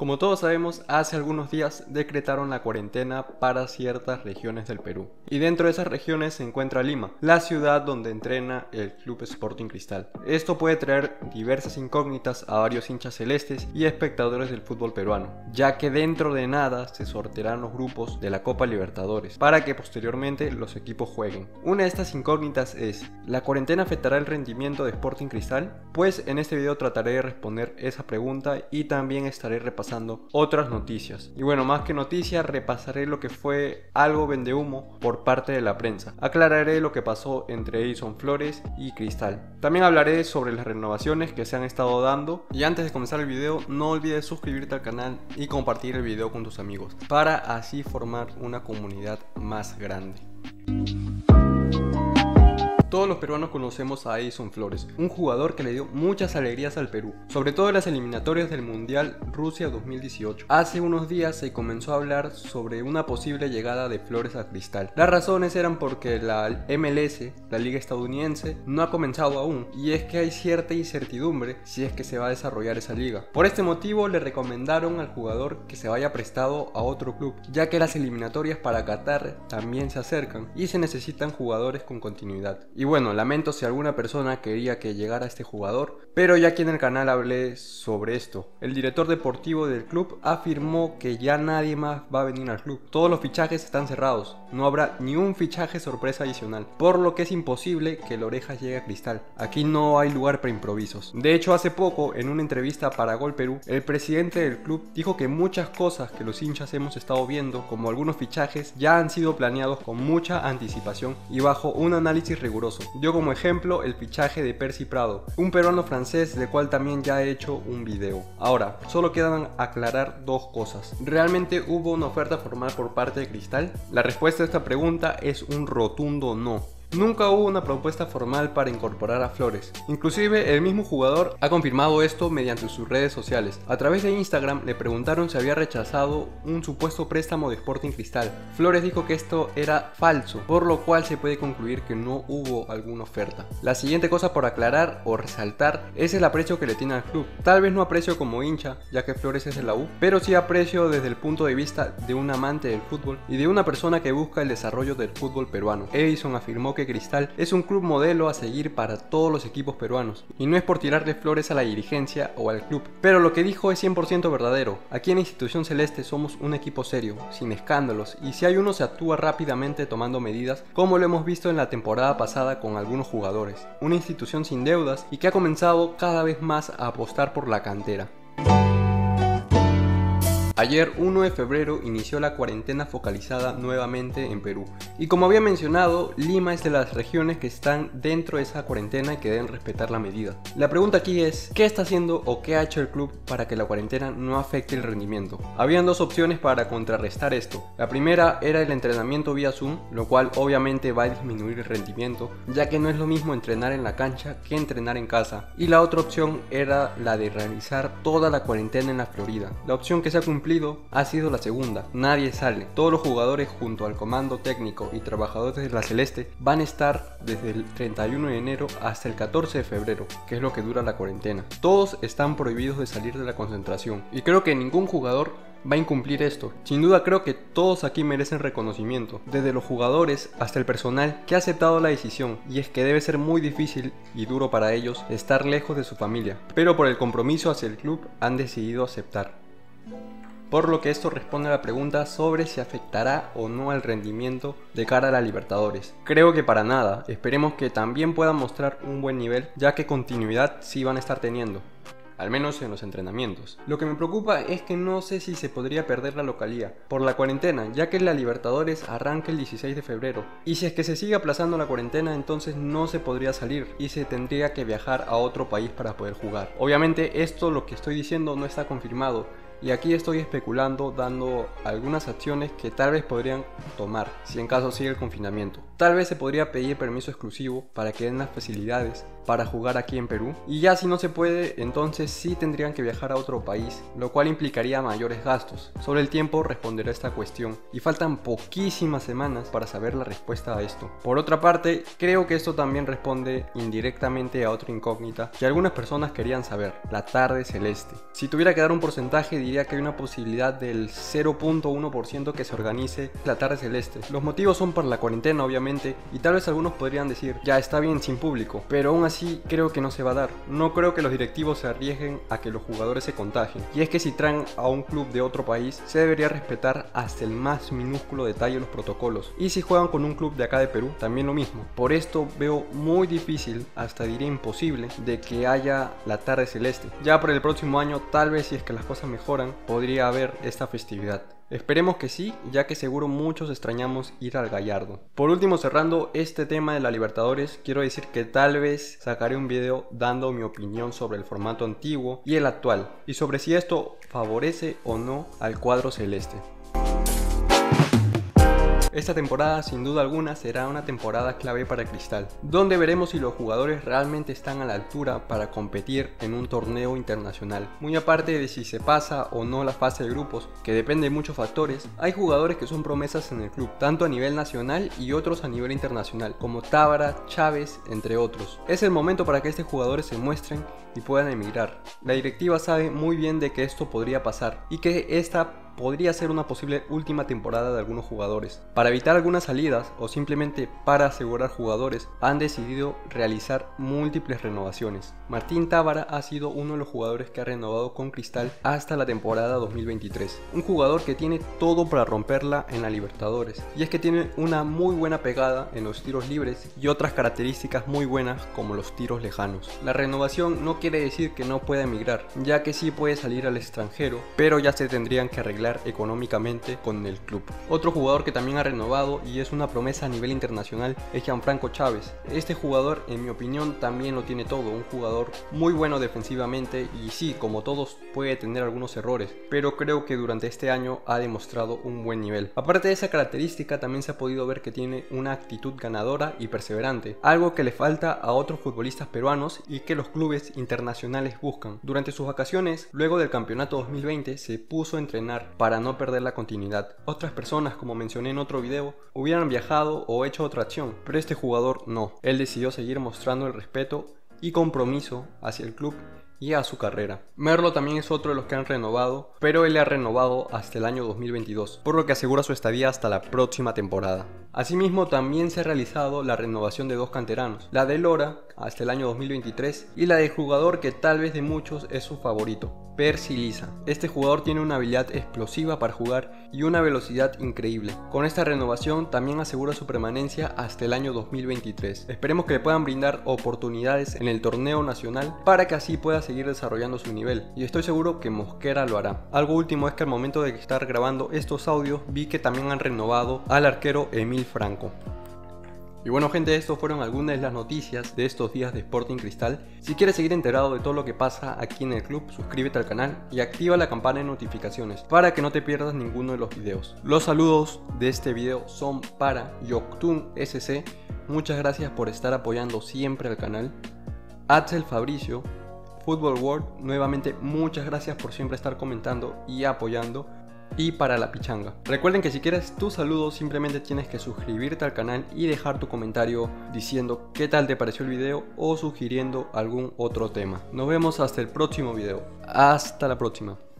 Como todos sabemos, hace algunos días decretaron la cuarentena para ciertas regiones del Perú. Y dentro de esas regiones se encuentra Lima, la ciudad donde entrena el Club Sporting Cristal. Esto puede traer diversas incógnitas a varios hinchas celestes y espectadores del fútbol peruano, ya que dentro de nada se sortearán los grupos de la Copa Libertadores, para que posteriormente los equipos jueguen. Una de estas incógnitas es: ¿la cuarentena afectará el rendimiento de Sporting Cristal? Pues en este video trataré de responder esa pregunta y también estaré repasando otras noticias. Y bueno, más que noticias, repasaré lo que fue algo vendehumo por parte de la prensa. Aclararé lo que pasó entre Edison Flores y Cristal. También hablaré sobre las renovaciones que se han estado dando. Y antes de comenzar el video, no olvides suscribirte al canal y compartir el video con tus amigos, para así formar una comunidad más grande. Todos los peruanos conocemos a Edison Flores, un jugador que le dio muchas alegrías al Perú, sobre todo en las eliminatorias del Mundial Rusia 2018. Hace unos días se comenzó a hablar sobre una posible llegada de Flores a Cristal. Las razones eran porque la MLS, la liga estadounidense, no ha comenzado aún, y es que hay cierta incertidumbre si es que se va a desarrollar esa liga. Por este motivo le recomendaron al jugador que se vaya prestado a otro club, ya que las eliminatorias para Qatar también se acercan y se necesitan jugadores con continuidad. Y bueno, lamento si alguna persona quería que llegara este jugador, pero ya aquí en el canal hablé sobre esto. El director deportivo del club afirmó que ya nadie más va a venir al club. Todos los fichajes están cerrados, no habrá ni un fichaje sorpresa adicional, por lo que es imposible que el Orejas llegue a Cristal. Aquí no hay lugar para improvisos. De hecho, hace poco, en una entrevista para Gol Perú, el presidente del club dijo que muchas cosas que los hinchas hemos estado viendo, como algunos fichajes, ya han sido planeados con mucha anticipación y bajo un análisis riguroso. Dio como ejemplo el fichaje de Percy Prado, un peruano francés del cual también ya he hecho un video. Ahora, solo quedan aclarar dos cosas. ¿Realmente hubo una oferta formal por parte de Cristal? La respuesta a esta pregunta es un rotundo no. Nunca hubo una propuesta formal para incorporar a Flores. Inclusive el mismo jugador ha confirmado esto mediante sus redes sociales. A través de Instagram le preguntaron si había rechazado un supuesto préstamo de Sporting Cristal. Flores dijo que esto era falso, por lo cual se puede concluir que no hubo alguna oferta. La siguiente cosa por aclarar o resaltar es el aprecio que le tiene al club. Tal vez no aprecio como hincha, ya que Flores es de la U, pero sí aprecio desde el punto de vista de un amante del fútbol y de una persona que busca el desarrollo del fútbol peruano. Edison afirmó que Cristal es un club modelo a seguir para todos los equipos peruanos, y no es por tirarle flores a la dirigencia o al club, pero lo que dijo es 100% verdadero. Aquí en la institución celeste somos un equipo serio, sin escándalos, y si hay uno se actúa rápidamente tomando medidas, como lo hemos visto en la temporada pasada con algunos jugadores. Una institución sin deudas y que ha comenzado cada vez más a apostar por la cantera. Ayer 1 de febrero inició la cuarentena focalizada nuevamente en Perú, y como había mencionado, Lima es de las regiones que están dentro de esa cuarentena y que deben respetar la medida. La pregunta aquí es: ¿qué está haciendo o qué ha hecho el club para que la cuarentena no afecte el rendimiento? Habían dos opciones para contrarrestar esto. La primera era el entrenamiento vía Zoom, lo cual obviamente va a disminuir el rendimiento, ya que no es lo mismo entrenar en la cancha que entrenar en casa. Y la otra opción era la de realizar toda la cuarentena en la Florida. La opción que se ha cumplido ha sido la segunda. Nadie sale. Todos los jugadores junto al comando técnico y trabajadores de la Celeste van a estar desde el 31 de enero hasta el 14 de febrero, que es lo que dura la cuarentena. Todos están prohibidos de salir de la concentración, y creo que ningún jugador va a incumplir esto. Sin duda creo que todos aquí merecen reconocimiento, desde los jugadores hasta el personal que ha aceptado la decisión, y es que debe ser muy difícil y duro para ellos estar lejos de su familia, pero por el compromiso hacia el club han decidido aceptar. Por lo que esto responde a la pregunta sobre si afectará o no al rendimiento de cara a la Libertadores. Creo que para nada. Esperemos que también puedan mostrar un buen nivel, ya que continuidad sí van a estar teniendo, al menos en los entrenamientos. Lo que me preocupa es que no sé si se podría perder la localía por la cuarentena, ya que la Libertadores arranca el 16 de febrero, y si es que se sigue aplazando la cuarentena, entonces no se podría salir y se tendría que viajar a otro país para poder jugar. Obviamente esto, lo que estoy diciendo, no está confirmado, y aquí estoy especulando, dando algunas acciones que tal vez podrían tomar si en caso sigue el confinamiento. Tal vez se podría pedir permiso exclusivo para que den las facilidades para jugar aquí en Perú, y ya si no se puede, entonces sí tendrían que viajar a otro país, lo cual implicaría mayores gastos. Sobre el tiempo responderé a esta cuestión, y faltan poquísimas semanas para saber la respuesta a esto. Por otra parte, creo que esto también responde indirectamente a otra incógnita que algunas personas querían saber: la tarde celeste. Si tuviera que dar un porcentaje, diría diría que hay una posibilidad del 0.1% que se organice la tarde celeste. Los motivos son por la cuarentena obviamente, y tal vez algunos podrían decir, ya está bien sin público, pero aún así creo que no se va a dar. No creo que los directivos se arriesguen a que los jugadores se contagien, y es que si traen a un club de otro país, se debería respetar hasta el más minúsculo detalle los protocolos, y si juegan con un club de acá de Perú, también lo mismo. Por esto veo muy difícil, hasta diría imposible, de que haya la tarde celeste. Ya por el próximo año, tal vez si es que las cosas mejoran, podría haber esta festividad. Esperemos que sí, ya que seguro muchos extrañamos ir al Gallardo. Por último, cerrando este tema de la Libertadores, quiero decir que tal vez sacaré un video dando mi opinión sobre el formato antiguo y el actual, y sobre si esto favorece o no al cuadro celeste. Esta temporada sin duda alguna será una temporada clave para Cristal, donde veremos si los jugadores realmente están a la altura para competir en un torneo internacional. Muy aparte de si se pasa o no la fase de grupos, que depende de muchos factores, hay jugadores que son promesas en el club, tanto a nivel nacional y otros a nivel internacional, como Tábara, Chávez, entre otros. Es el momento para que estos jugadores se muestren y puedan emigrar. La directiva sabe muy bien de que esto podría pasar y que esta podría ser una posible última temporada de algunos jugadores. Para evitar algunas salidas o simplemente para asegurar jugadores, han decidido realizar múltiples renovaciones. Martín Tábara ha sido uno de los jugadores que ha renovado con Cristal hasta la temporada 2023. Un jugador que tiene todo para romperla en la Libertadores, y es que tiene una muy buena pegada en los tiros libres y otras características muy buenas como los tiros lejanos. La renovación no quiere decir que no pueda emigrar, ya que sí puede salir al extranjero, pero ya se tendrían que arreglar económicamente con el club. Otro jugador que también ha renovado y es una promesa a nivel internacional es Gianfranco Chávez. Este jugador, en mi opinión, también lo tiene todo, un jugador muy bueno defensivamente y sí, como todos, puede tener algunos errores, pero creo que durante este año ha demostrado un buen nivel. Aparte de esa característica, también se ha podido ver que tiene una actitud ganadora y perseverante, algo que le falta a otros futbolistas peruanos y que los clubes internacionales buscan. Durante sus vacaciones, luego del campeonato 2020, se puso a entrenar para no perder la continuidad. Otras personas, como mencioné en otro video, hubieran viajado o hecho otra acción, pero este jugador no. Él decidió seguir mostrando el respeto y compromiso hacia el club y a su carrera. Merlo también es otro de los que han renovado, pero él le ha renovado hasta el año 2022, por lo que asegura su estadía hasta la próxima temporada. Asimismo, también se ha realizado la renovación de dos canteranos, la de Lora hasta el año 2023 y la del jugador que tal vez de muchos es su favorito, Percy Liza. Este jugador tiene una habilidad explosiva para jugar y una velocidad increíble. Con esta renovación también asegura su permanencia hasta el año 2023. Esperemos que le puedan brindar oportunidades en el torneo nacional para que así pueda seguir desarrollando su nivel, y estoy seguro que Mosquera lo hará. Algo último es que al momento de estar grabando estos audios vi que también han renovado al arquero Emil Franco. Y bueno gente, estos fueron algunas de las noticias de estos días de Sporting Cristal. Si quieres seguir enterado de todo lo que pasa aquí en el club, suscríbete al canal y activa la campana de notificaciones para que no te pierdas ninguno de los videos. Los saludos de este video son para Yoctun SC, muchas gracias por estar apoyando siempre al canal. Axel Fabricio, Football World, nuevamente muchas gracias por siempre estar comentando y apoyando. Y para la pichanga, recuerden que si quieres tu saludo simplemente tienes que suscribirte al canal y dejar tu comentario diciendo qué tal te pareció el video o sugiriendo algún otro tema. Nos vemos hasta el próximo video. Hasta la próxima.